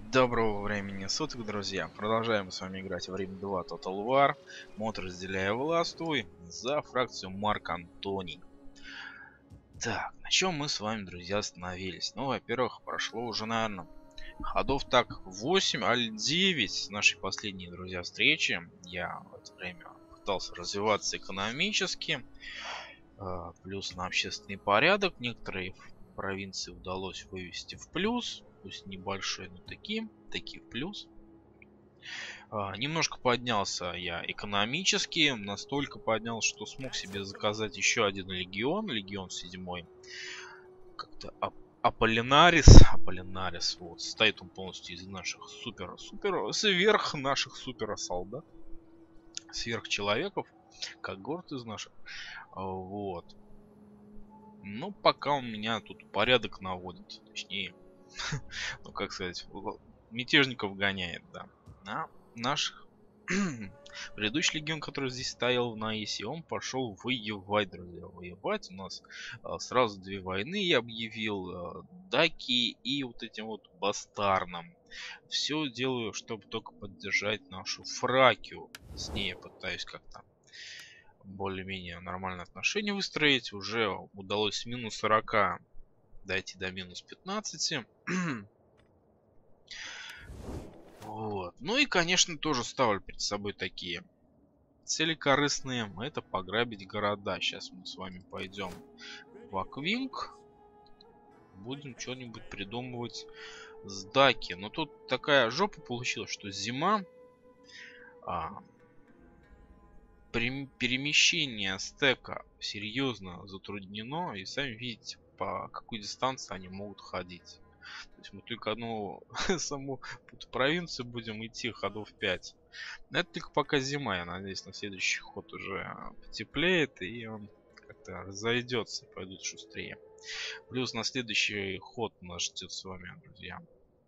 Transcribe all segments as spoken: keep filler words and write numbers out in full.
Доброго времени суток, друзья. Продолжаем с вами играть в Рим два Total War. Мод разделяя властвуй за фракцию Марк Антоний. Так, на чем мы с вами, друзья, остановились? Ну, во-первых, прошло уже, наверное, ходов так восемь, аль девять с нашей последней, друзья, встречи. Я в это время пытался развиваться экономически, плюс на общественный порядок. Некоторые провинции удалось вывести в плюс. Пусть небольшой, но такие, такие в плюс. А, немножко поднялся я экономически, настолько поднялся, что смог себе заказать еще один легион, легион седьмой. Как-то Ап Аполлинарис, Аполлинарис, вот, состоит он полностью из наших супер, супер, сверх наших супер солдат, сверхчеловеков, когорт из наших, вот. Ну, пока у меня тут порядок наводит, точнее, ну, как сказать, мятежников гоняет, да. А наш предыдущий легион, который здесь стоял в Наисе, он пошел воевать, друзья. Воевать у нас а, сразу две войны я объявил. А, Даки и вот этим вот бастарном. Все делаю, чтобы только поддержать нашу Фракию. С ней я пытаюсь как-то более-менее нормальные отношения выстроить. Уже удалось с минус сорока дойти до минус пятнадцати. Вот. Ну и, конечно, тоже ставлю перед собой такие цели корыстные. Это пограбить города. Сейчас мы с вами пойдем в Аквинг. Будем что-нибудь придумывать с Даки. Но тут такая жопа получилась, что зима. А, перемещение стека серьезно затруднено. И сами видите, по какой дистанции они могут ходить. То есть мы только одну саму провинцию будем идти ходов пять. Но это только пока зима. Я надеюсь, на следующий ход уже потеплеет и он как-то разойдется, пойдут шустрее. Плюс на следующий ход нас ждет с вами, друзья,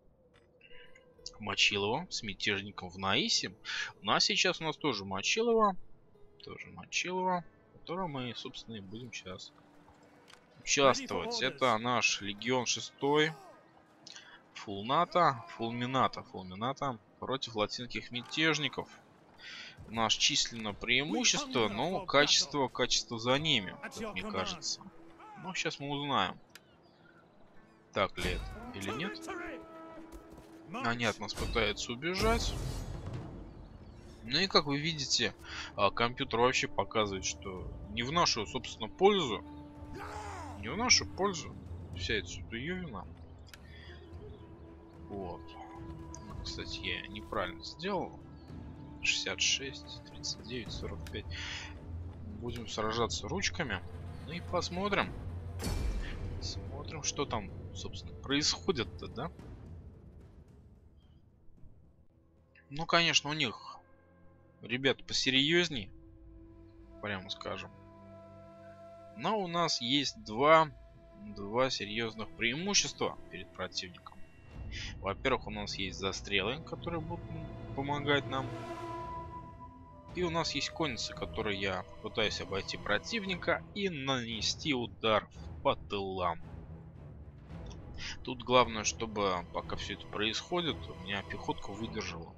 Мочилова с мятежником в Наисе. У нас сейчас у нас тоже Мочилова. Тоже Мочилова, в котором мы, собственно, и будем сейчас участвовать. Это наш легион шестой. Фулната, Фулмината, Фулмината против латинских мятежников. Наше численное преимущество, но качество, качество за ними, как мне кажется. Ну, сейчас мы узнаем, так ли это или нет. Они от нас пытаются убежать. Ну и как вы видите, компьютер вообще показывает, что не в нашу, собственно, пользу. Не в нашу пользу вся эта суетуевина. Вот. Ну, кстати, я неправильно сделал. шестьдесят шесть, тридцать девять, сорок пять. Будем сражаться ручками. Ну и посмотрим. Смотрим, что там, собственно, происходит-то, да? Ну, конечно, у них ребята посерьезней, прямо скажем. Но у нас есть два, два серьезных преимущества перед противником. Во-первых, у нас есть застрелы, которые будут помогать нам. И у нас есть конница, которой я пытаюсь обойти противника и нанести удар по тылам. Тут главное, чтобы пока все это происходит, у меня пехотка выдержала.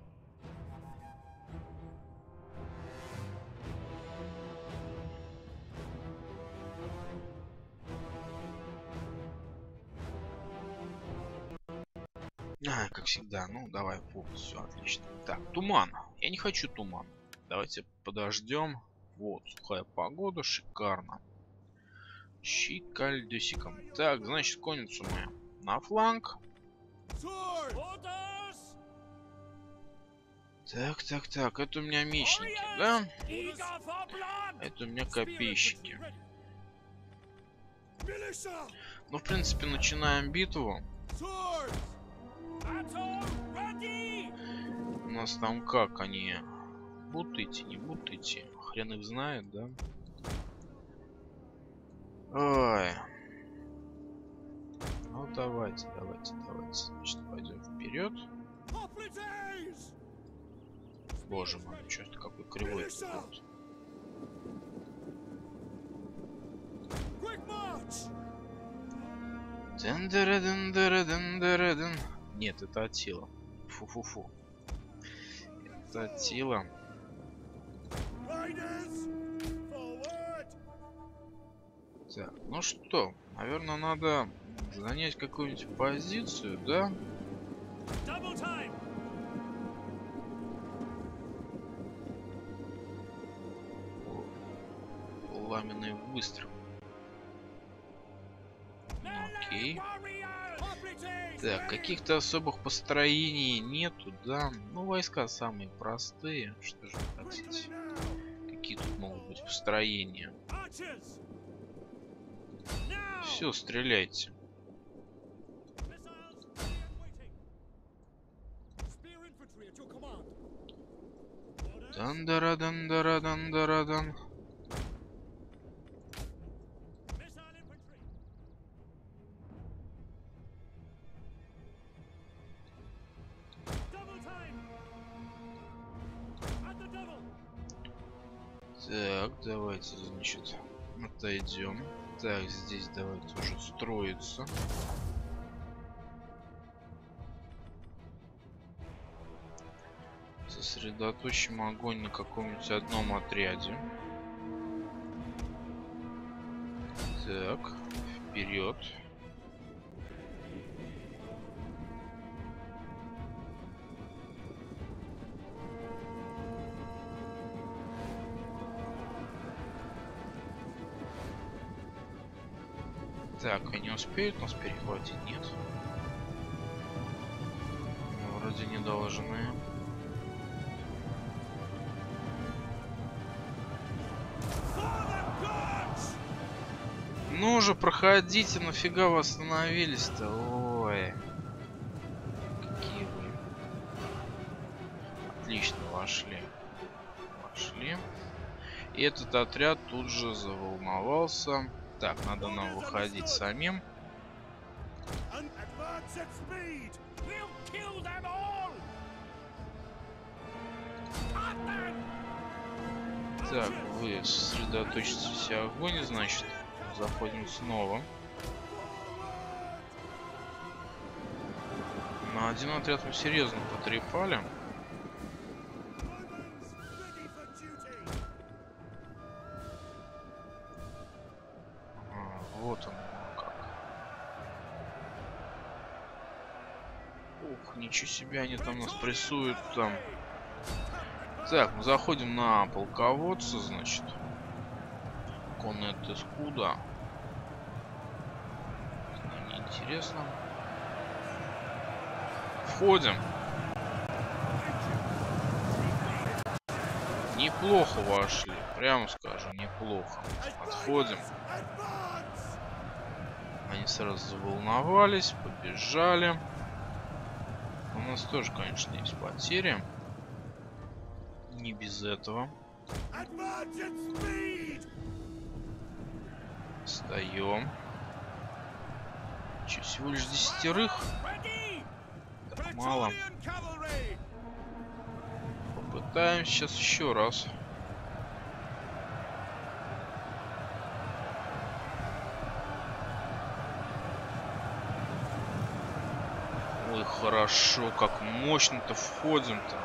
А, как всегда, ну давай, вот, все отлично. Так, туман. Я не хочу туман. Давайте подождем. Вот, сухая погода, шикарно. Щикальдесиком. Так, значит, конницу мы на фланг. Так, так, так, это у меня мечники, да? Это у меня копейщики. Ну, в принципе, начинаем битву. У нас там как они будут идти, не будут идти? Хрен их знает, да? Ой. Ну давайте, давайте, давайте. Значит, пойдем вперед. Боже мой, что это какой кривой тут? Нет, это Атила. Фу-фу-фу. Это тело. Так, ну что, наверное, надо занять какую-нибудь позицию, да? Пламенный выстрел. Ну, окей. Так, каких-то особых построений нету, да? Ну, войска самые простые. Что же вы хотите? Какие тут могут быть построения? Все, стреляйте. Дан-дара-дан-дара-дан-дара-дан. Так, давайте, значит, отойдем. Так, здесь давайте уже строиться. Сосредоточим огонь на каком-нибудь одном отряде. Так, вперед. Так, они успеют нас перехватить? Нет. Ну, вроде не должны. Ну же, проходите, нафига вы остановились-то? Ой. Какие вы. Отлично, вошли. Вошли. И этот отряд тут же заволновался. Так, надо нам выходить самим. Так, вы сосредоточитесь в огонь, значит, заходим снова. На один отряд мы серьезно потрепали. Вот он как. Ух, ничего себе, они там нас прессуют там. Так, мы заходим на полководца, значит. Конет Эскуда. Неинтересно. Входим. Неплохо вошли, прямо скажу, неплохо. Отходим. Они сразу заволновались, побежали. У нас тоже, конечно, есть потери. Не без этого. Встаем. Че, всего лишь десятерых? Так мало. Попытаемся сейчас еще раз. Ой, хорошо, как мощно-то входим-то.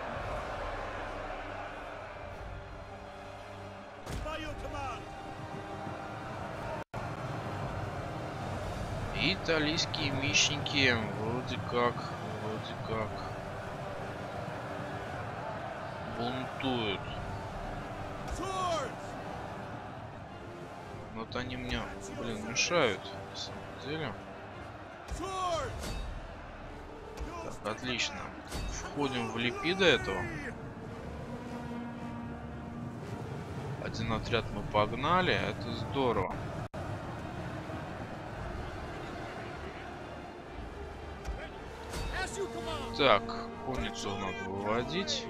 Итальянские мечники вроде как, вроде как бунтуют. Вот они мне, блин, мешают, на самом деле. Так, отлично. Входим в липида этого. Один отряд мы погнали, это здорово. Так, конницу надо выводить.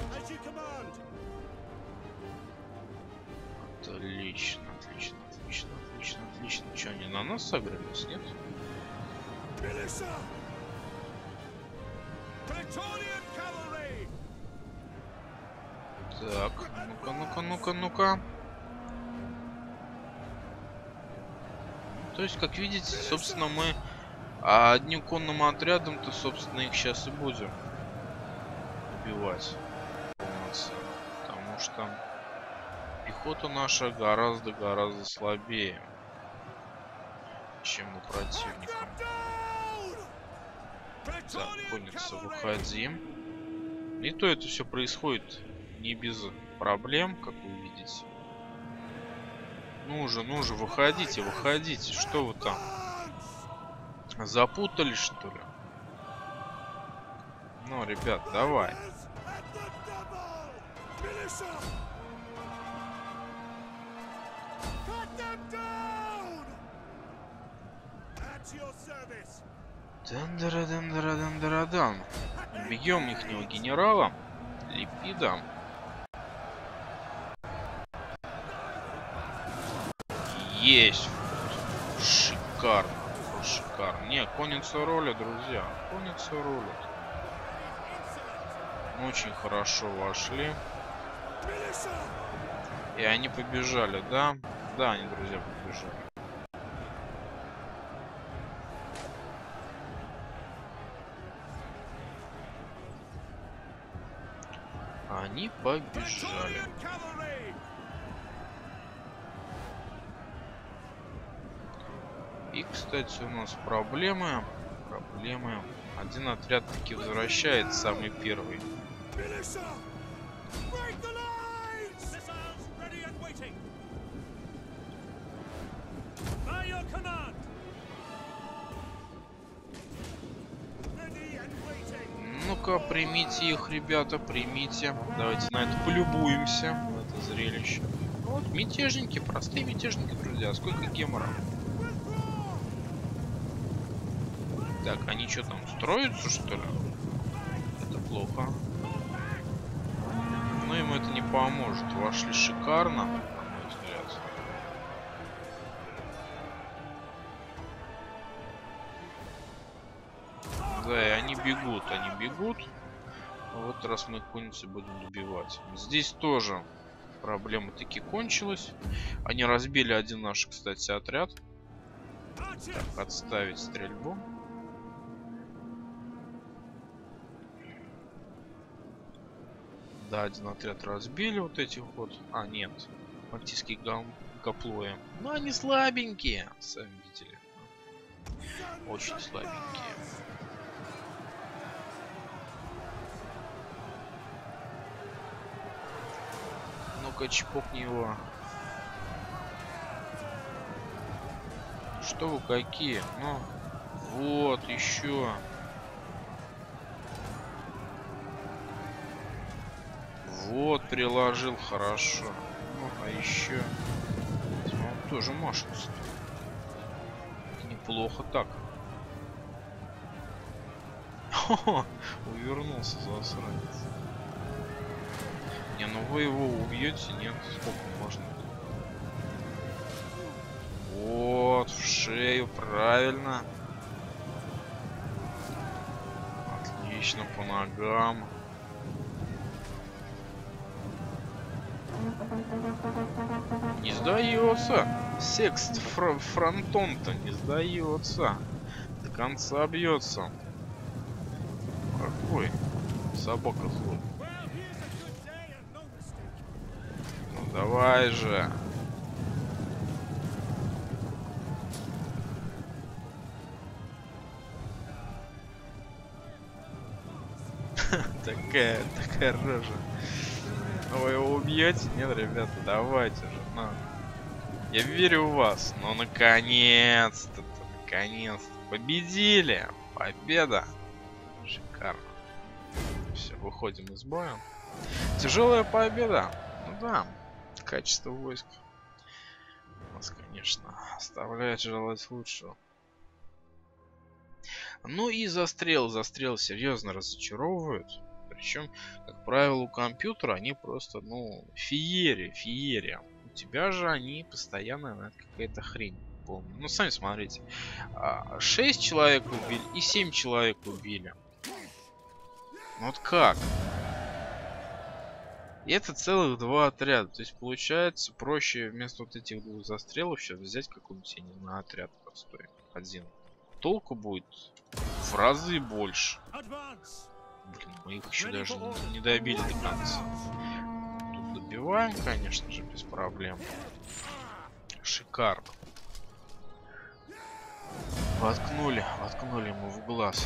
Отлично, отлично, отлично, отлично, отлично. Что, они на нас согрелись, нет? Так, ну-ка, ну-ка, ну-ка, ну-ка. То есть, как видите, собственно, мы одним конным отрядом-то, собственно, их сейчас и будем добивать полностью, потому что пехота наша гораздо-гораздо слабее, чем у противника. Так, конница, выходи. И то это все происходит не без проблем, как вы видите. Ну же, ну же, выходите, выходите. Что вы там? Запутались, что ли? Ну, ребят, давай. Дандара-дандара-дандара-дан. Бьем ихнего генерала. Липида. Есть. Шикарно. Шикарно. Не, конница ролит, друзья. Конница ролит. Очень хорошо вошли. И они побежали, да? Да, они, друзья, побежали. Они побежали. И, кстати, у нас проблемы. Проблемы. Один отряд таки возвращает, самый первый. Ну-ка, примите их, ребята, примите. Давайте на это полюбуемся, на это зрелище. Вот, мятежники, простые мятежники, друзья. Сколько геморов? Так, они что там, строятся, что ли? Это плохо. Но ему это не поможет. Вошли шикарно, на мой взгляд. Да, и они бегут, они бегут. Вот раз мы конницы будем добивать. Здесь тоже проблема таки кончилась. Они разбили один наш, кстати, отряд. Так, отставить стрельбу. Да, один отряд разбили вот этих вот. А, нет. Фактически гаплои. Но они слабенькие, сами видели. Очень слабенькие. Ну-ка, чпокни его. Что вы какие? Ну, вот, еще. Вот, приложил, хорошо. Ну, а еще. Он тоже машет. Неплохо так. Хо-хо, увернулся, засранец. Не, ну вы его убьете, нет? Сколько можно? Вот, в шею, правильно. Отлично, по ногам. Не сдается. Секст фр фронтон-то не сдается. До конца бьется. Какой собака злой. Ну давай же. Такая, такая рожа. Вы его убьете? Нет, ребята, давайте же. На. Я верю в вас. Ну, наконец-то, наконец-то. Победили. Победа. Шикарно. Все, выходим из боя. Тяжелая победа. Ну да, качество войск нас, конечно, оставляет желать лучшего. Ну и застрел, застрел серьезно разочаровывают. Причем, как правило, у компьютера они просто, ну, феерия, феерия. У тебя же они постоянно, ну, какая-то хрень полная. Ну, сами смотрите. шесть человек убили и семь человек убили. Ну вот как? И это целых два отряда. То есть, получается, проще вместо вот этих двух застрелов сейчас взять какой-нибудь, я не знаю, отряд простой. Один. Толку будет в разы больше. Блин, мы их еще даже не, не добили до конца. Тут добиваем, конечно же, без проблем. Шикарно. Воткнули, воткнули ему в глаз.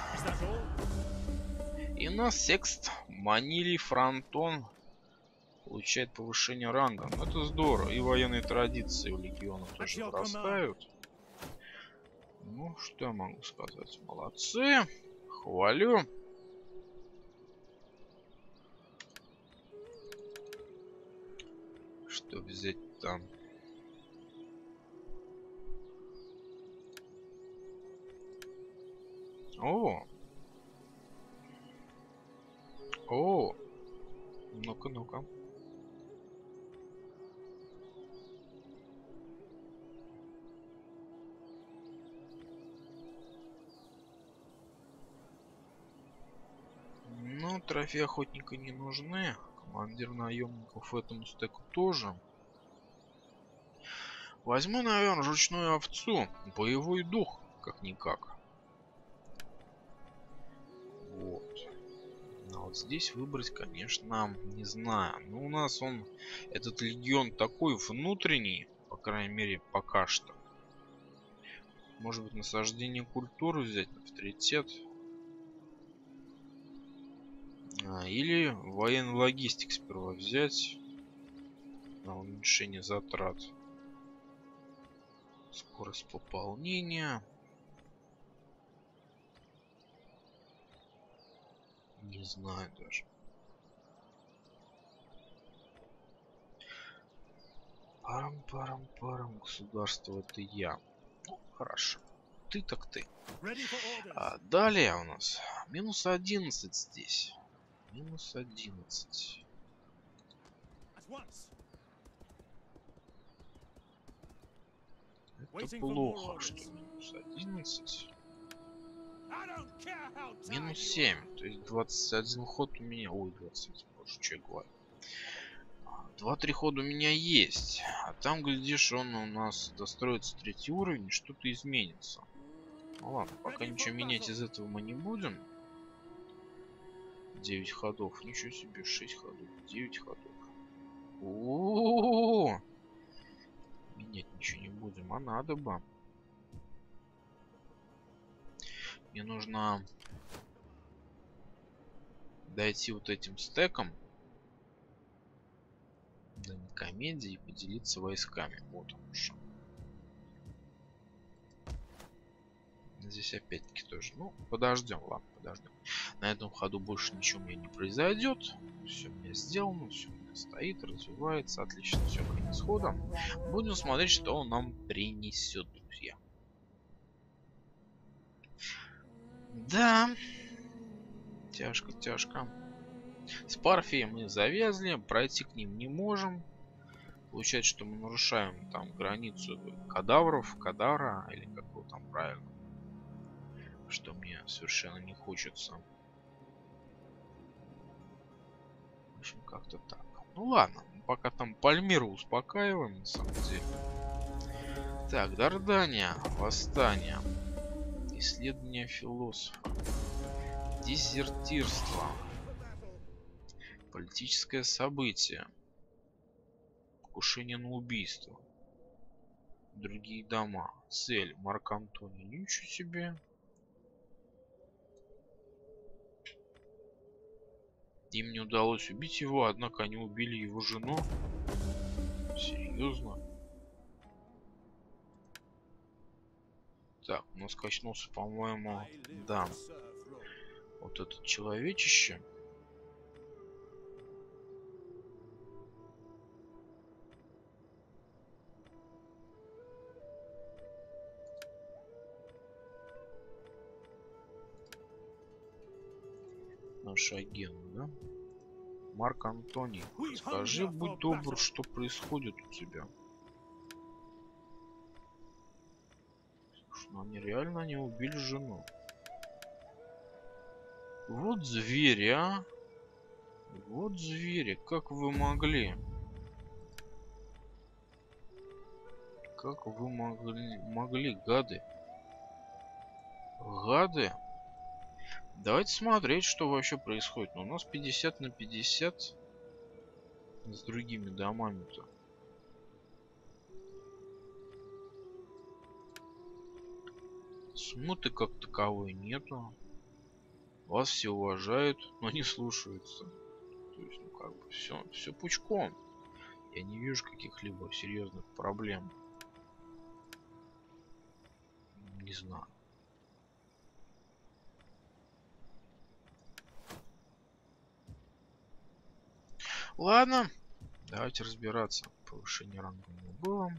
И у нас секст Манилий Фронтон получает повышение ранга. Ну, это здорово. И военные традиции у легиона тоже вырастают. Ну, что я могу сказать? Молодцы. Хвалю. Что взять там? О! О! Ну-ка, ну-ка. Ну, трофеи охотника не нужны. Командир наемников этому стеку тоже. Возьму, наверное, ручную овцу. Боевой дух, как-никак. Вот. Но вот здесь выбрать, конечно, не знаю. Но у нас он, этот легион такой внутренний, по крайней мере, пока что. Может быть, насаждение культуры взять на авторитет. А, или военный логистик сперва взять. На уменьшение затрат. Скорость пополнения. Не знаю даже. Парам-парам-парам. Государство это я. Ну, хорошо. Ты так ты. А далее у нас минус одиннадцать здесь. Минус одиннадцать. Это плохо, что минус одиннадцать. Минус семь. То есть двадцать один ход у меня. Ой, двадцать один, боже, что я говорю. два-три хода у меня есть. А там, глядишь, он у нас достроится третий уровень, и что-то изменится. Ну ладно, пока ничего менять из этого мы не будем. девять ходов. Ничего себе, шесть ходов. девять ходов. О-о-о-о! Менять ничего не будем, а надо бы. Мне нужно дойти вот этим стеком до Никомедии и поделиться войсками. Вот он уже. Здесь опять-таки тоже. Ну, подождем, ладно, подождем. На этом ходу больше ничего у меня не произойдет. Все у меня сделано, все у меня стоит, развивается. Отлично, все, конец хода. Будем смотреть, что он нам принесет, друзья. Да. Тяжко, тяжко. С Парфией мы завязли, пройти к ним не можем. Получается, что мы нарушаем там границу кадавров, кадавра, или как его там правильно. Что мне совершенно не хочется. В общем, как-то так. Ну ладно, пока там Пальмиру успокаиваем, на самом деле. Так, Дардания, восстание. Исследование философа. Дезертирство. Политическое событие. Покушение на убийство. Другие дома. Цель. Марк Антоний. Ничего себе. Им не удалось убить его, однако они убили его жену. Серьезно? Так, у нас качнулся, по-моему, да. Вот этот человечище. Наш агент, да? Марк Антоний, скажи, будь добр, что происходит у тебя? Слушай, ну они реально не убили жену. Вот звери, а? Вот звери, как вы могли? Как вы могли, могли, гады? Гады? Давайте смотреть, что вообще происходит. Но у нас пятьдесят на пятьдесят с другими домами-то. Смуты как таковой нету. Вас все уважают, но не слушаются. То есть, ну как бы все, все пучком. Я не вижу каких-либо серьезных проблем. Не знаю. Ладно, давайте разбираться. Повышение ранга у него было.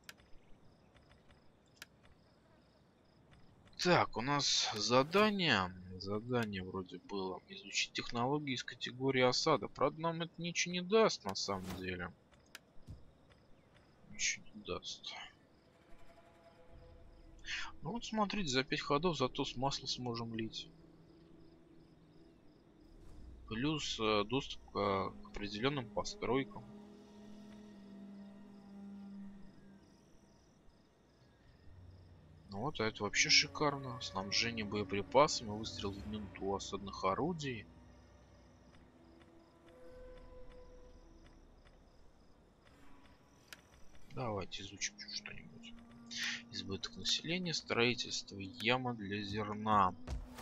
Так, у нас задание. Задание вроде было изучить технологии из категории осада. Правда, нам это ничего не даст на самом деле. Ничего не даст. Ну вот смотрите, за пять ходов зато с масла сможем лить. Плюс э, доступ к, к определенным постройкам. Ну вот, а это вообще шикарно. Снабжение боеприпасами, выстрел в минуту у осадных орудий. Давайте изучим что-нибудь. Избыток населения, строительство, яма для зерна.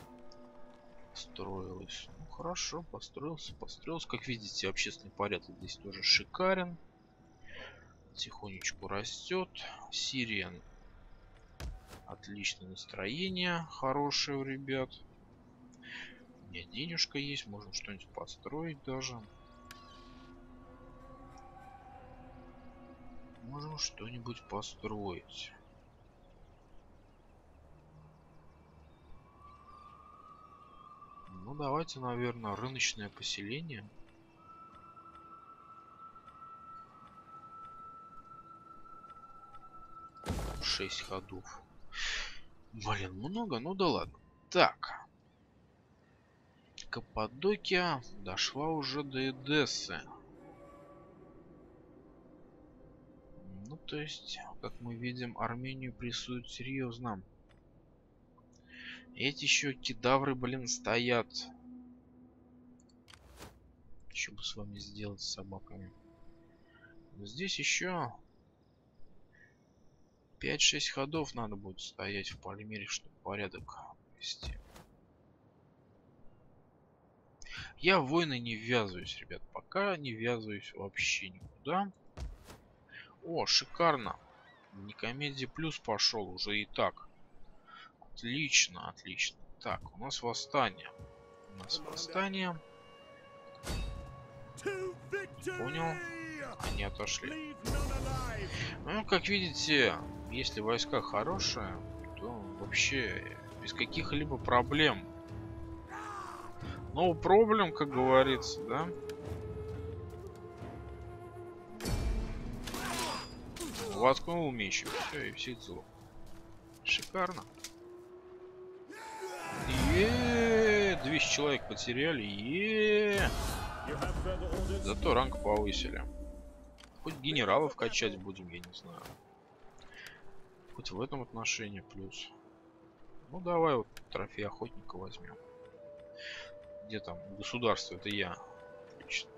Строилось. Ну хорошо, построился, построился. Как видите, общественный порядок здесь тоже шикарен. Тихонечку растет. Сириан. Отличное настроение. Хорошее у ребят. У меня денежка есть. Можно что-нибудь построить даже. Можем что-нибудь построить. Ну давайте, наверное, рыночное поселение. шесть ходов. Блин, много, ну да ладно. Так. Каппадокия дошла уже до Эдессы. Ну, то есть, как мы видим, Армению прессуют серьезно. Эти еще кедавры, блин, стоят. Что бы с вами сделать, с собаками? Но здесь еще пять-шесть ходов надо будет стоять в Пальмире, чтобы порядок вести. Я в войны не ввязываюсь, ребят. Пока не ввязываюсь вообще никуда. О, шикарно. Никомедия плюс пошел уже и так. Отлично, отлично. Так, у нас восстание. У нас восстание. Понял. Они отошли. Ну, как видите, если войска хорошие, то вообще без каких-либо проблем. No problem, как говорится, да? Воткнул меч, и все, и все зло. Шикарно. Еее, двести человек потеряли. Еее. Зато ранг повысили. Хоть генералов качать будем, я не знаю. Хоть в этом отношении плюс. Ну давай вот трофей охотника возьмем. Где там государство? Это я. Отлично.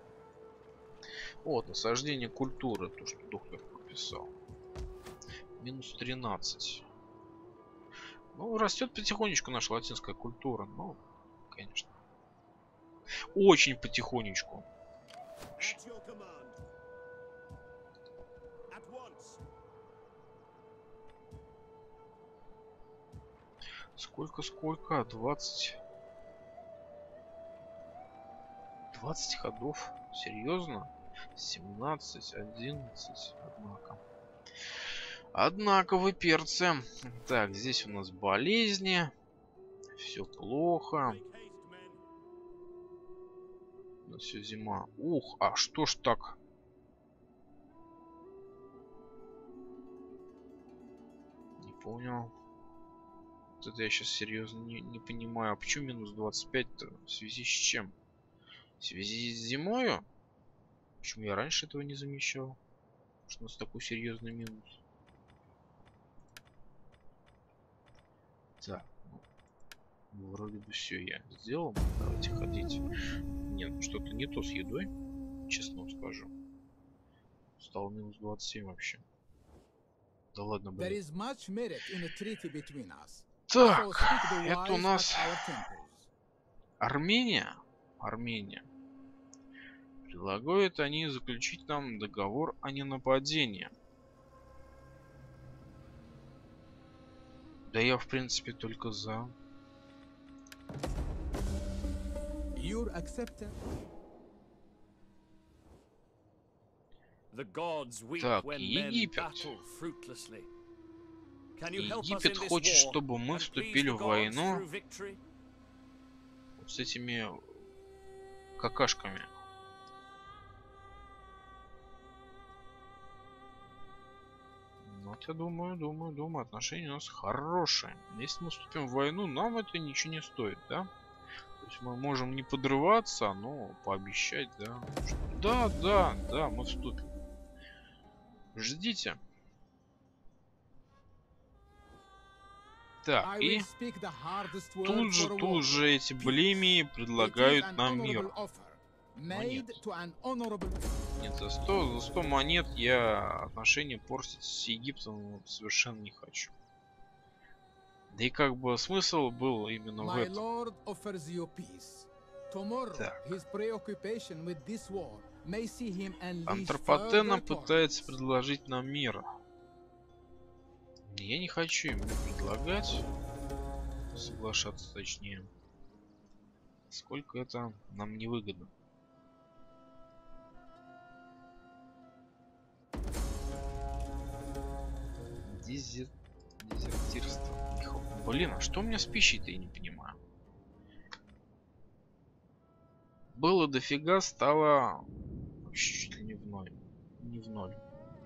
Вот, насаждение культуры. То, что доктор прописал. Минус тринадцать. Ну, растет потихонечку наша латинская культура. Ну, конечно. Очень потихонечку. Сколько, сколько? двадцать. двадцать ходов. Серьезно? семнадцать, одиннадцать. Однако. Однако вы перцы. Так, здесь у нас болезни. Все плохо. Ну, все зима. Ух, а что ж так? Не понял. Вот это я сейчас серьезно не, не понимаю. А почему минус двадцать пять-то? В связи с чем? В связи с зимою? Почему я раньше этого не замечал? Что у нас такой серьезный минус? Так, ну, Вроде бы все я сделал. Давайте ходить. Нет, что-то не то с едой. Честно вам скажу. Стало минус двадцать семь вообще. Да ладно, блин. Так, это у нас Армения. Армения. Предлагают они заключить нам договор о ненападении. Да я в принципе только за. Так, Египет. Египет хочет, чтобы мы вступили в войну с этими какашками. Вот я думаю, думаю, думаю, отношения у нас хорошие. Если мы вступим в войну, нам это ничего не стоит, да? То есть мы можем не подрываться, но пообещать, да. Что... Да, да, да, мы вступим. Ждите. Так, и тут же, тут же эти блемии предлагают нам мир. Монет. Нет, за сто, за сто монет я отношения портить с Египтом совершенно не хочу. Да и как бы смысл был именно в этом. Так. Антропотена пытается предложить нам мир. Я не хочу ему предлагать, соглашаться точнее, сколько это нам невыгодно. Дезер... Дезертирство. Блин, а что у меня с пищей-то, я не понимаю. Было дофига, стало вообще чуть ли не в ноль. Не в ноль.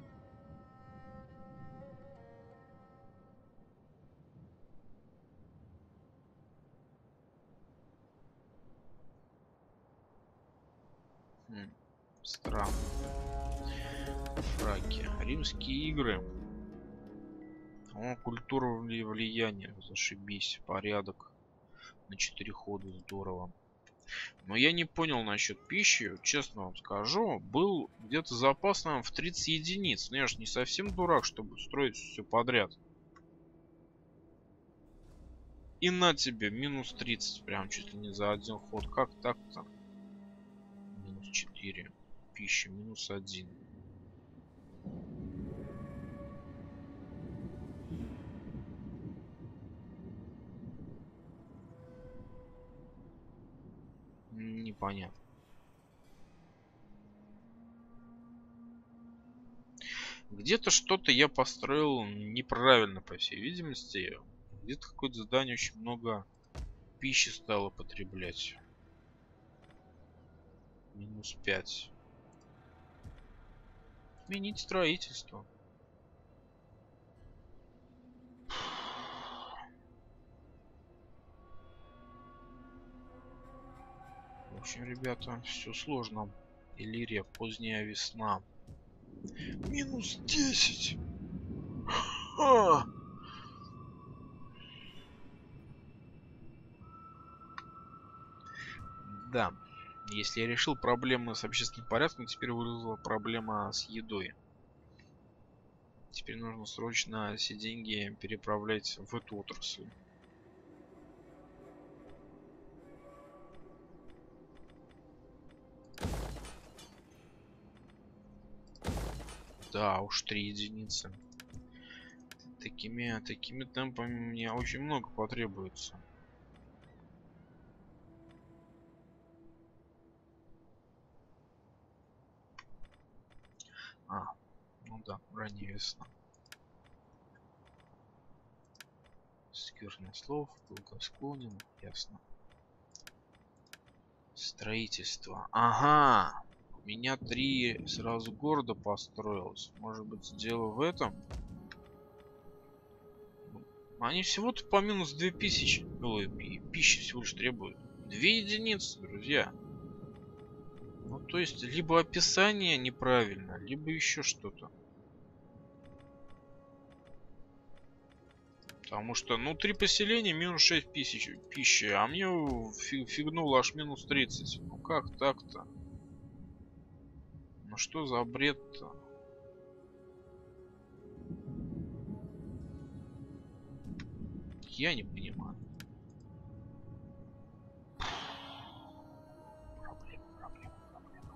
Хм, странно. Фраки. Римские игры. О, культура влияния. Зашибись. Порядок. На четыре хода. Здорово. Но я не понял насчет пищи. Честно вам скажу. Был где-то запас нам в тридцать единиц. Но я же не совсем дурак, чтобы строить все подряд. И на тебе. Минус тридцать. Прям чуть ли не за один ход. Как так-то? Минус четыре. Пища. Минус один. Непонятно. Где-то что-то я построил неправильно, по всей видимости. Где-то какое-то задание очень много пищи стало потреблять. Минус пять. Сменить строительство. В общем, ребята, все сложно. Иллирия, поздняя весна. Минус десять. Ха! Да. Если я решил проблемы с общественным порядком, теперь вылезла проблема с едой. Теперь нужно срочно все деньги переправлять в эту отрасль. Да, уж три единицы. Такими, такими темпами мне очень много потребуется. А, ну да, ранняя весна. Сквернослов, благосклонен, ясно. Строительство. Ага. У меня три сразу города построилось. Может быть, дело в этом? Они всего-то по минус две тысячи. Ой, пищи всего лишь требуют. Две единицы, друзья. Ну, то есть, либо описание неправильно, либо еще что-то. Потому что, ну, три поселения, минус шесть тысяч пищи, а мне фиг, фигнуло аж минус тридцать. Ну как так-то? Ну что за бред-то? Я не понимаю. Проблема, проблема, проблема.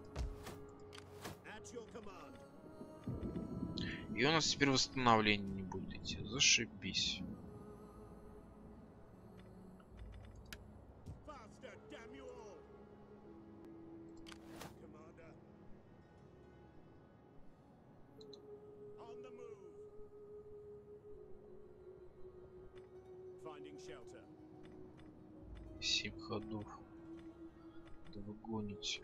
И у нас теперь восстановление не будет идти. Зашибись. Семь ходов. Да вы гоните.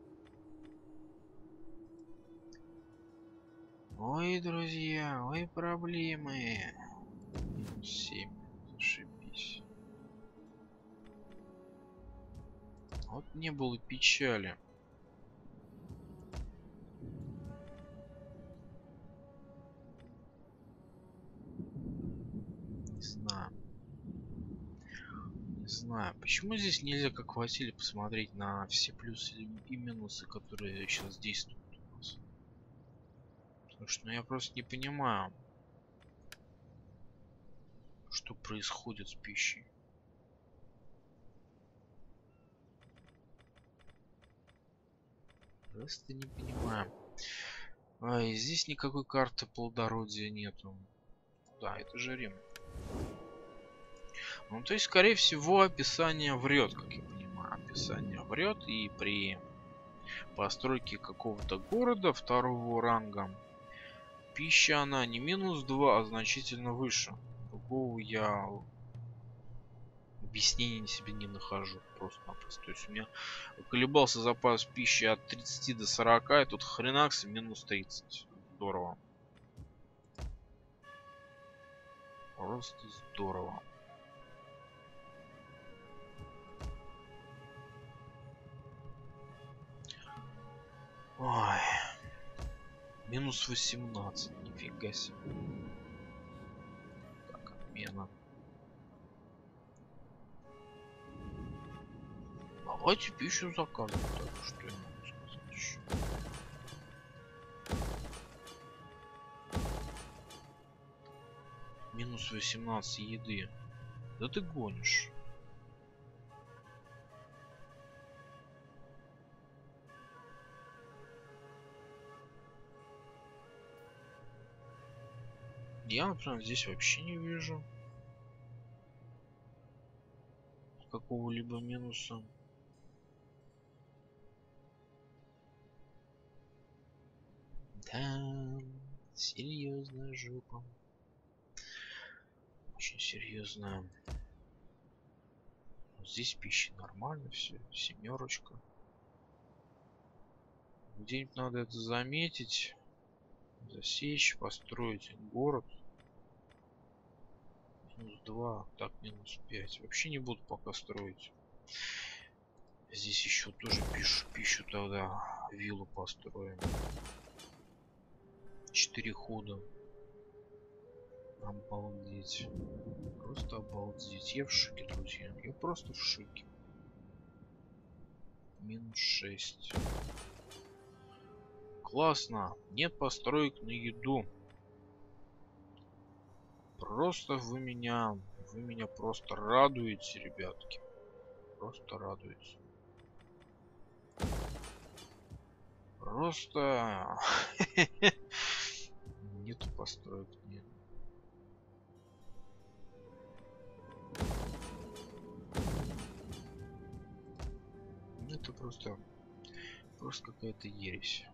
Ой, друзья, ой, проблемы. Минус семь. Зашибись. Вот не было печали. Не знаю. Не знаю. Почему здесь нельзя, как в Василии, посмотреть на все плюсы и минусы, которые сейчас действуют у нас? Потому что, ну, я просто не понимаю, что происходит с пищей. Просто не понимаю. А, и здесь никакой карты плодородия нету. Да, это же Рим. Ну, то есть, скорее всего, описание врет, как я понимаю. Описание врет, и при постройке какого-то города второго ранга пища, она не минус два, а значительно выше. Другого я объяснений себе не нахожу. Просто-напросто. То есть у меня колебался запас пищи от тридцати до сорока, и тут хренакс минус тридцать. Здорово. Просто здорово. Ой. Минус восемнадцать. Нифига себе. Так, отмена. Давайте пищу заказывать. Так, что я могу сказать еще? Минус восемнадцать еды. Да ты гонишь. Я, например, здесь вообще не вижу какого-либо минуса. Да, серьезная жопа. Очень серьезная. Здесь пища нормально, все, семерочка. Где-нибудь надо это заметить, засечь, построить город. Минус два, так минус пять. Вообще не буду пока строить. Здесь еще тоже пишу, пищу тогда виллу построим. Четыре хода. Обалдеть. Просто обалдеть. Я в шоке, друзья. Я просто в шоке. Минус шесть. Классно. Нет построек на еду. Просто вы меня... Вы меня просто радуете, ребятки. Просто радуете. Просто... Нету построек, нет. Это просто... Просто какая-то ересь.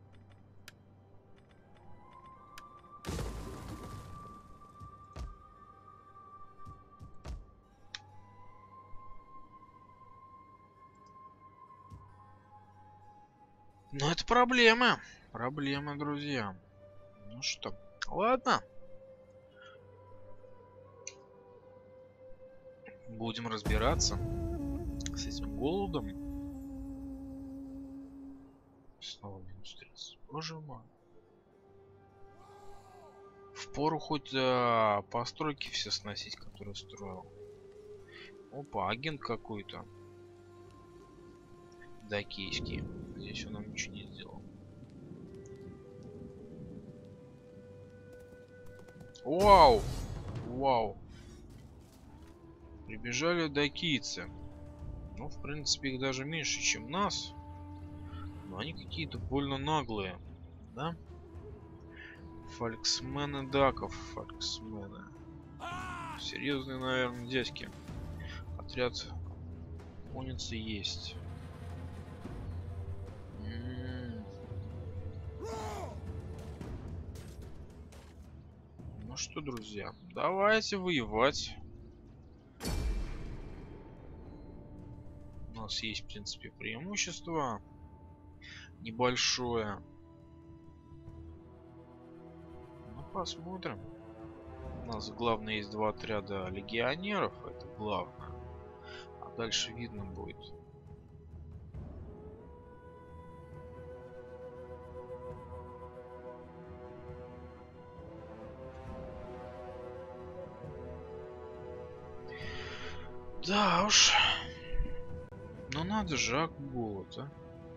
Но это проблема. Проблема, друзья. Ну что, ладно. Будем разбираться с этим голодом. Снова минус тридцать. Боже мой. Впору хоть а, постройки все сносить, которые строил. Опа, агент какой-то. Дакийский. Здесь он нам ничего не сделал. Вау! Вау! Прибежали дакийцы. Ну, в принципе, их даже меньше, чем нас. Но они какие-то больно наглые. Да? Фольксмены даков. Фольксмены. Серьезные, наверное, дядьки. Отряд конницы есть. М-м-м. Ну что, друзья, давайте воевать. У нас есть, в принципе, преимущество небольшое. Ну, посмотрим. У нас, главное, есть два отряда легионеров. Это главное. А дальше видно будет. Да уж. Ну надо же, голод, а.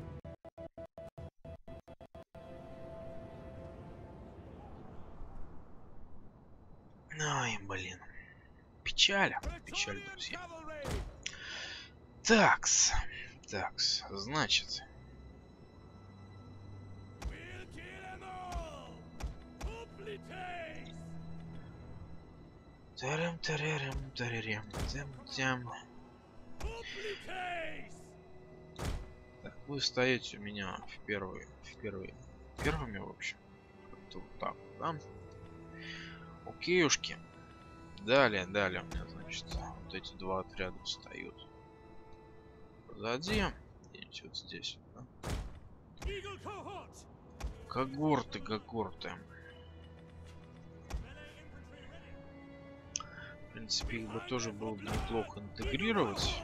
Ай, блин. Печаль. Печаль, друзья. Такс. Такс. Значит. Тарам, тарарам, тарарам, тям, тям. Так, вы стоите у меня в первые, в первые, первыми, в общем. Как-то вот так, да? Окейушки. Далее, далее у меня, значит, вот эти два отряда встают. Позади. Где-нибудь вот здесь, да? Когорты, когорты. В принципе, их бы тоже было бы неплохо интегрировать.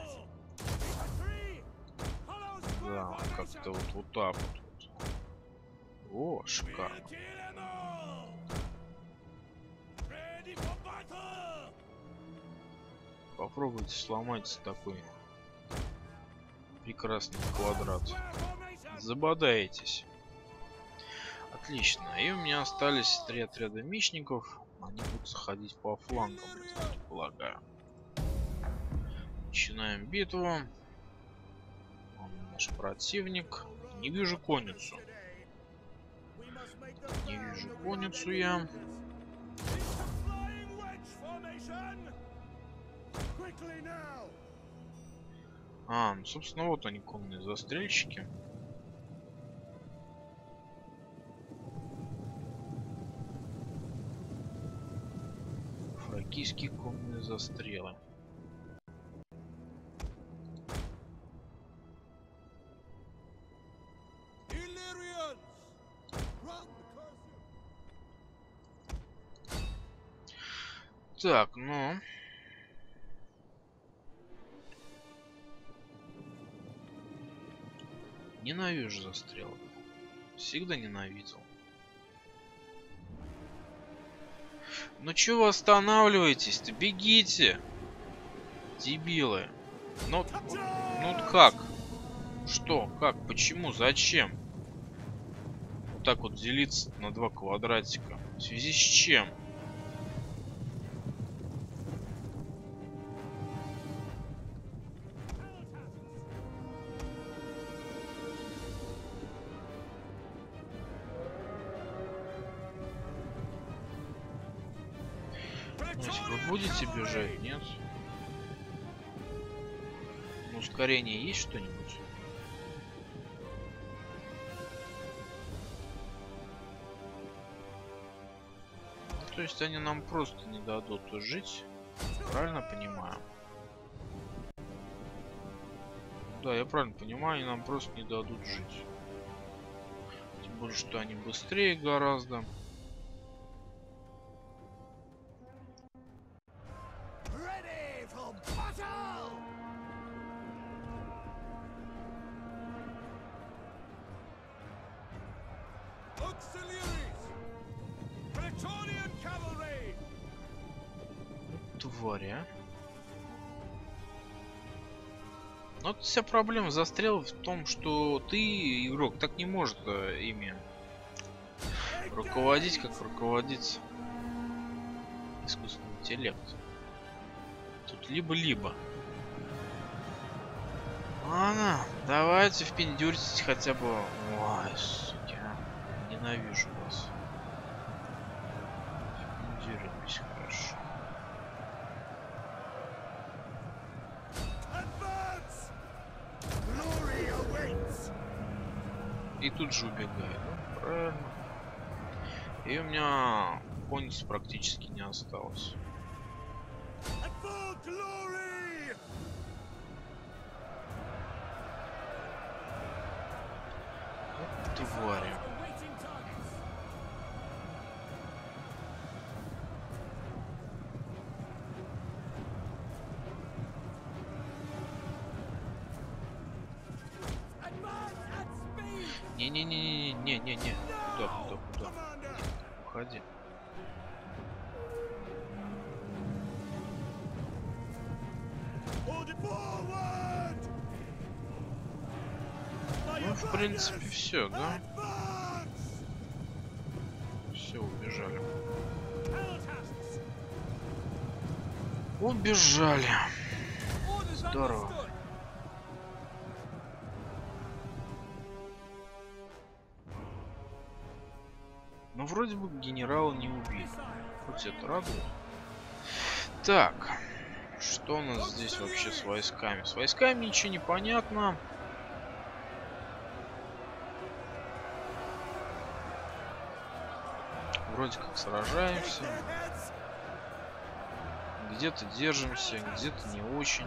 Да, как-то вот, вот так вот. О, шикарно. Попробуйте сломать такой прекрасный квадрат. Забодаетесь. Отлично. И у меня остались три отряда мечников. Они будут заходить по флангам, я так полагаю. Начинаем битву. Он наш противник. Не вижу конницу. Не вижу конницу я. А, ну собственно вот они, конные застрельщики. Фракийские конные застрелы. Так, ну... Ненавижу застрелы. Всегда ненавидел. Ну чё вы останавливаетесь-то? Бегите! Дебилы. Ну, ну как? Что? Как? Почему? Зачем? Вот так вот делиться на два квадратика. В связи с чем? Значит, вы будете бежать? Нет? Ну, ускорение есть что-нибудь? То есть они нам просто не дадут жить? Правильно понимаю? Да, я правильно понимаю, они нам просто не дадут жить. Тем более, что они быстрее гораздо. тварь, а? Но вот вся проблема застряла в том, что ты, игрок, так не может э, ими руководить, как руководит искусственный интеллект. Тут либо-либо. Ладно, давайте впендюрьтесь хотя бы. Ой, суки, а. Ненавижу вас. Впендюрились, хорошо. И тут же убегает. Ну, правильно. И у меня конницы практически не осталось. Твари. Не-не-не-не-не-не-не. Куда, куда, куда? Уходи. Ну, в принципе, все, да? Все, убежали. Убежали. Здорово. Ну, вроде бы генерала не убили. Хоть это радует. Так. Что у нас здесь вообще с войсками? С войсками ничего не понятно. Вроде как сражаемся. Где-то держимся, где-то не очень.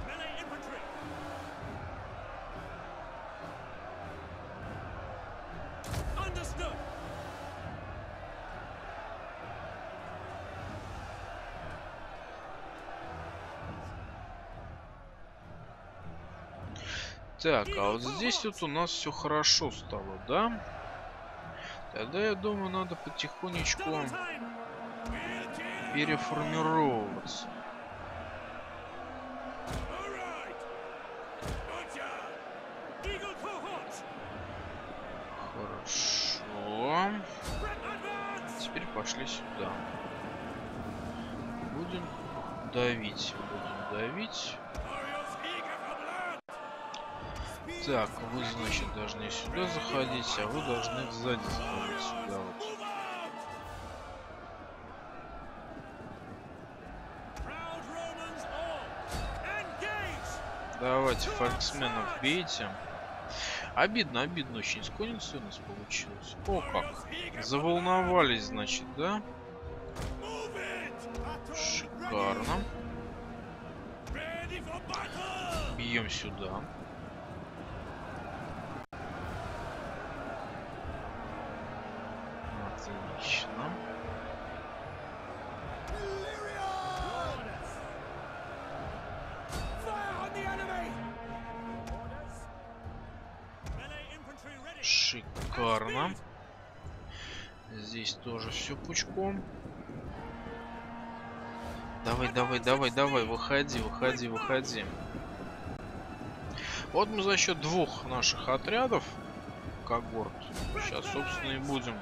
Так, а вот здесь вот у нас все хорошо стало, да? Тогда, я думаю, надо потихонечку переформировываться. Хорошо. Теперь пошли сюда. Будем давить, будем давить. Так, вы, значит, должны сюда заходить, а вы должны сзади заходить сюда вот. Давайте фольксменов бейте. Обидно, обидно очень. С конницей у нас получилось. О, как. Заволновались, значит, да? Шикарно. Бьем сюда. Отлично. Шикарно. Здесь тоже все пучком. Давай, давай, давай, давай, выходи, выходи, выходи. Вот мы за счет двух наших отрядов, когорт, сейчас, собственно, и будем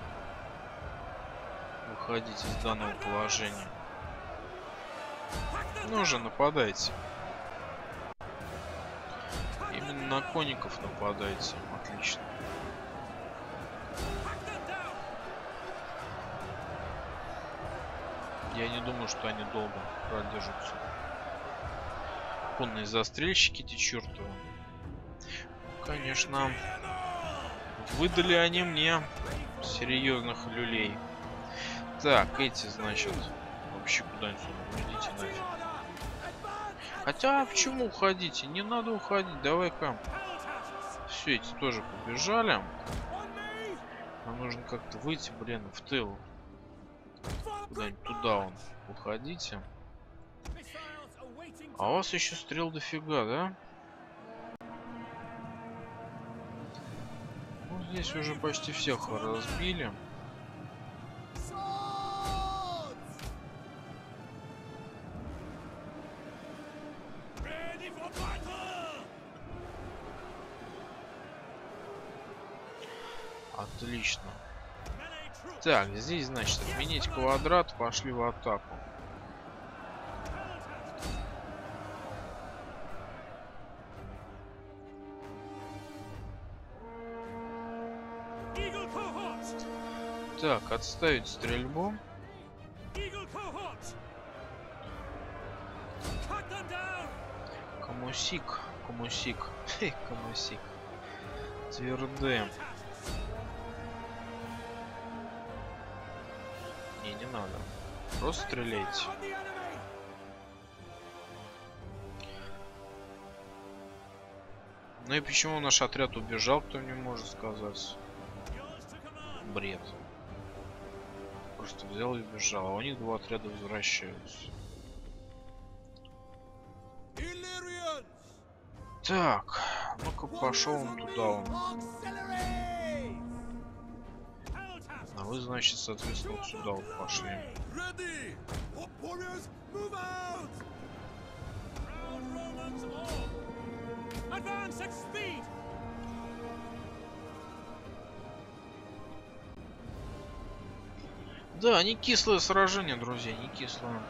выходить из данного положения. Ну же, нападайте. Именно на конников нападайте. Отлично. Я не думаю, что они долго продержатся. Конные застрельщики, те чертовы. Конечно, выдали они мне серьезных люлей. Так, эти, значит, вообще куда-нибудь уйдите нафиг. Хотя, почему уходите? Не надо уходить, давай-ка. Все, эти тоже побежали. Нам нужно как-то выйти, блин, в тыл. Куда-нибудь туда он. Уходите. А у вас еще стрел дофига, да? Ну, здесь уже почти всех разбили. Отлично. Так, здесь, значит, отменить квадрат, пошли в атаку. Так, отставить стрельбу. Комусик, комусик, комусик. Твердым. Не, не надо. Просто стреляйте. Ну и почему наш отряд убежал, кто мне может сказать? Бред. Просто взял и убежал. А у них два отряда возвращаются. Так, ну-ка пошел он туда. Он. А вы, значит, соответственно, вот сюда вот пошли. Да, не кислое сражение, друзья, не кислое.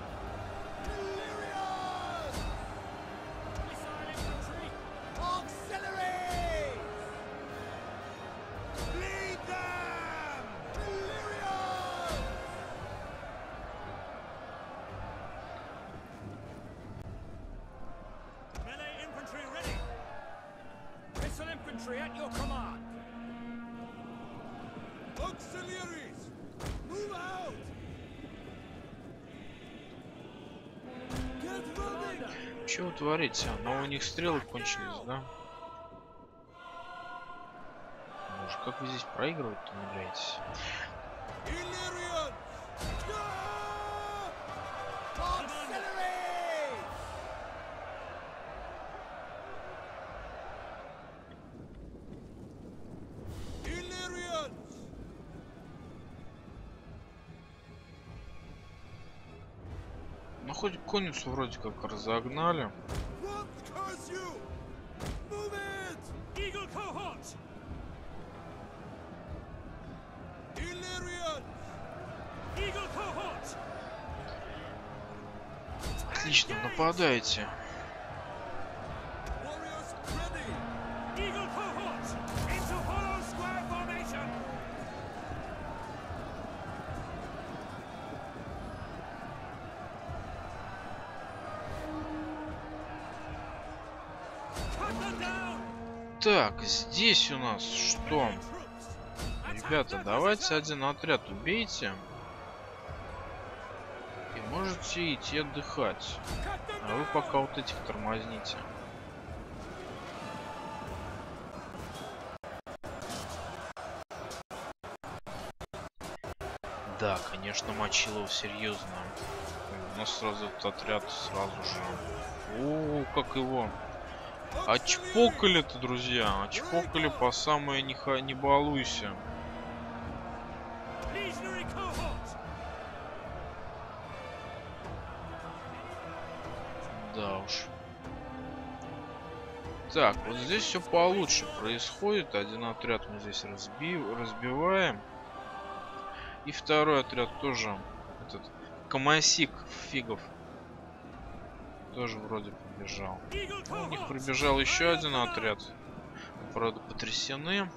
Что вы творите? Но у них стрелы кончились, да? Боже, как вы здесь проигрывать-то умудряетесь? Ну хоть конницу вроде как разогнали. Отлично, нападайте. Так, здесь у нас что? Ребята, давайте один отряд убейте. И можете идти отдыхать. А вы пока вот этих тормозните. Да, конечно, Мочилов серьезно. У нас сразу этот отряд сразу же. О, как его. Очпокали-то, друзья. Очпокали по самое не, ха... не балуйся. Да уж. Так, вот здесь все получше происходит. Один отряд мы здесь разби... разбиваем. И второй отряд тоже. Этот Комосик фигов. Тоже вроде побежал. Ну, у них прибежал еще один отряд. Правда, потрясены.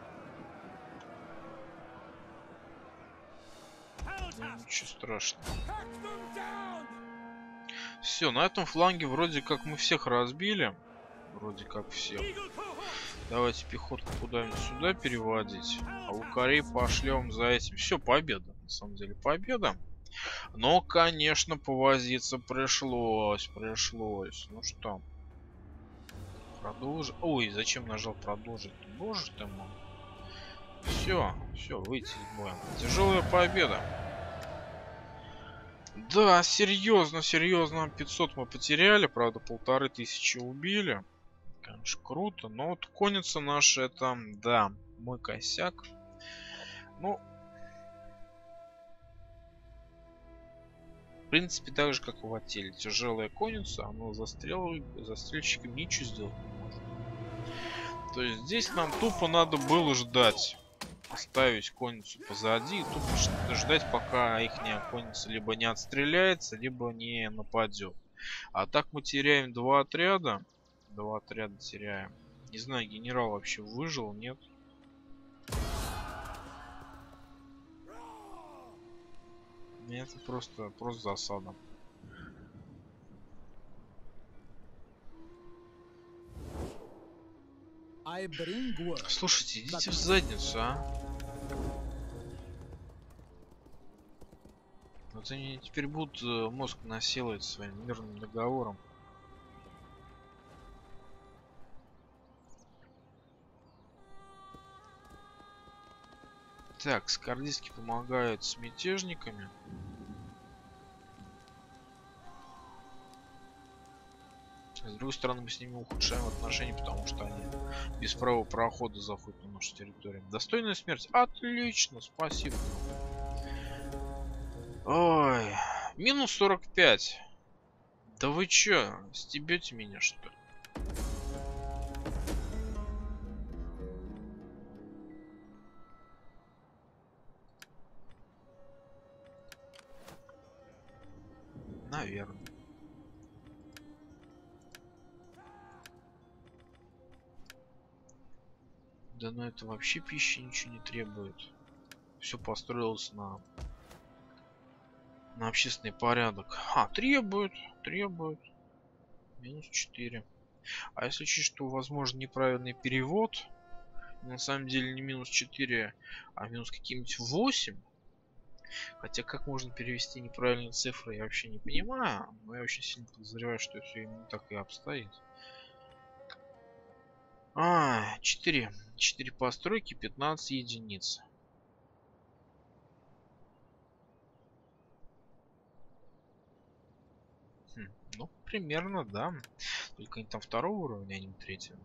Ну, ничего страшного. Все, на этом фланге вроде как мы всех разбили. Вроде как всех. Давайте пехотку куда-нибудь сюда переводить. А лукарей пошлем за этим. Все, победа. На самом деле победа. Но, конечно, повозиться пришлось. Пришлось. Ну что. Продолжить. Ой, зачем нажал продолжить? Боже ты мой. Все, все, выйти из боя. Тяжелая победа. Да, серьезно, серьезно. пятьсот мы потеряли. Правда, полторы тысячи убили. Конечно, круто. Но вот конница наша, это, да, мой косяк. Ну, в принципе, так же, как и в Ателе. Тяжелая конница, но застрел... застрельщикам ничего сделать не может. То есть здесь нам тупо надо было ждать. Оставить конницу позади и тупо ждать, пока их конница либо не отстреляется, либо не нападет. А так мы теряем два отряда. Два отряда теряем. Не знаю, генерал вообще выжил, нет. Это просто, просто засада. Слушайте, идите в задницу, а. Вот они теперь будут мозг насиловать своим мирным договором. Так, скардистки помогают с мятежниками. С другой стороны, мы с ними ухудшаем отношения, потому что они без права прохода заходят на нашу территорию. Достойная смерть. Отлично, спасибо. Ой, минус сорок пять. Да вы чё, стебете меня, что ли? Наверное. Да ну это вообще пищи ничего не требует. Все построилось на на общественный порядок. А, требует, требует. Минус четыре. А если учесть, что возможно неправильный перевод, на самом деле не минус четыре, а минус какие-нибудь восемь. Хотя как можно перевести неправильные цифры, я вообще не понимаю. Но я очень сильно подозреваю, что все именно так и обстоит. А, четыре. четыре постройки, пятнадцать единиц. Хм, ну, примерно, да. Только они там второго уровня, а не третьего.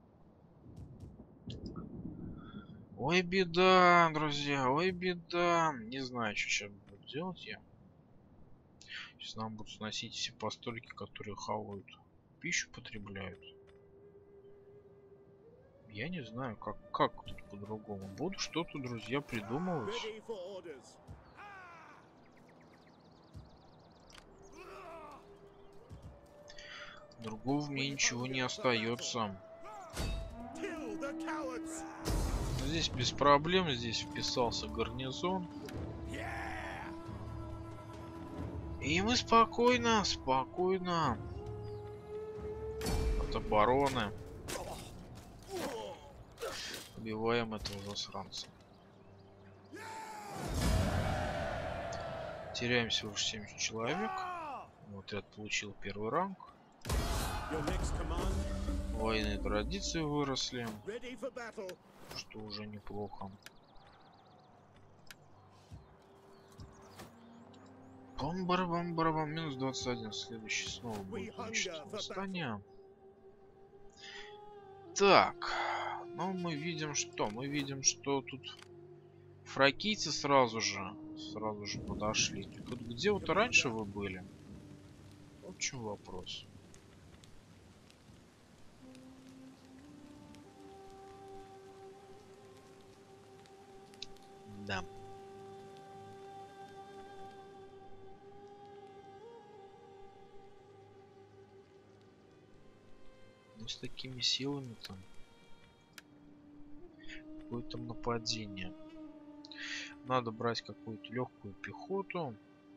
Ой, беда, друзья, ой, беда. Не знаю, что сейчас буду делать я. Сейчас нам будут сносить все постройки, которые хавают, пищу потребляют. Я не знаю, как, как тут по-другому. Буду что-то, друзья, придумывать. Другого мне ничего не остается. Здесь без проблем, здесь вписался гарнизон. И мы спокойно, спокойно от обороны убиваем этого засранца. Теряем всего лишь семьдесят человек. Отряд получил первый ранг. Военные традиции выросли, что уже неплохо. Бам-барабам-барабам. Минус двадцать один. Следующий снова будет восстание. Так, ну мы видим что? Мы видим, что тут фракийцы сразу же, сразу же подошли. Тут где вот раньше вы были? Вот в чем вопрос. Да. Ну с такими силами там какое там нападение. Надо брать какую-то легкую пехоту.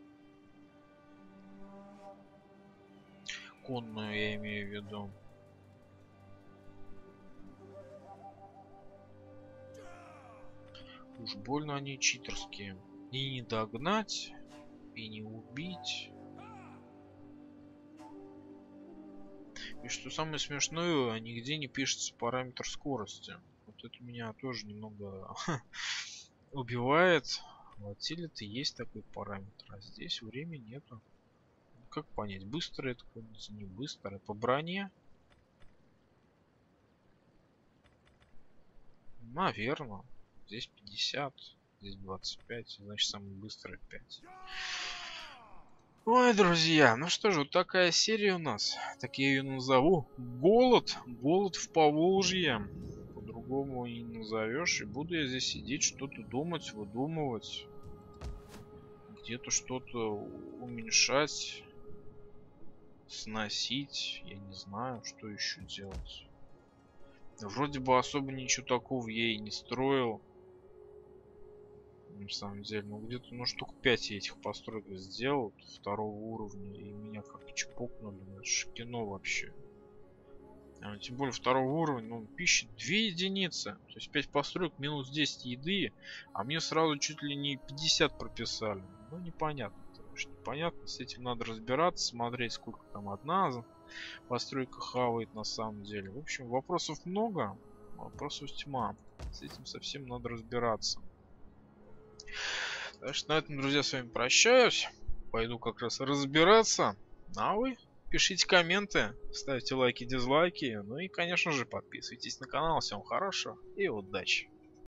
Конную я имею в виду. Уж больно они читерские. И не догнать, и не убить. И что самое смешное, нигде не пишется параметр скорости. Вот это меня тоже немного убивает. В Аттиле-то есть такой параметр, а здесь времени нету. Как понять, быстро это конница, не быстро? По броне? Наверное. Здесь пятьдесят, здесь двадцать пять, значит самый быстрый пять. Ой, друзья, ну что же, вот такая серия у нас. Так я ее назову. Голод. Голод в Поволжье. по-другому и не назовешь. И буду я здесь сидеть, что-то думать, выдумывать. Где-то что-то уменьшать, сносить. Я не знаю, что еще делать. Вроде бы особо ничего такого я и не строил. На самом деле, ну где-то, ну штук пять я этих построек сделал второго уровня, и меня как-то чпокнули. Это ж кино вообще. А, тем более второго уровня, ну пищи две единицы. То есть пять построек минус десять еды, а мне сразу чуть ли не пятьдесят прописали. Ну непонятно. Непонятно, с этим надо разбираться, смотреть, сколько там одна постройка хавает на самом деле. В общем, вопросов много, вопросов тьма. С этим совсем надо разбираться. Так что на этом, друзья, с вами прощаюсь. Пойду как раз разбираться. А вы пишите комменты, ставьте лайки, дизлайки. Ну и, конечно же, подписывайтесь на канал. Всем хорошего и удачи.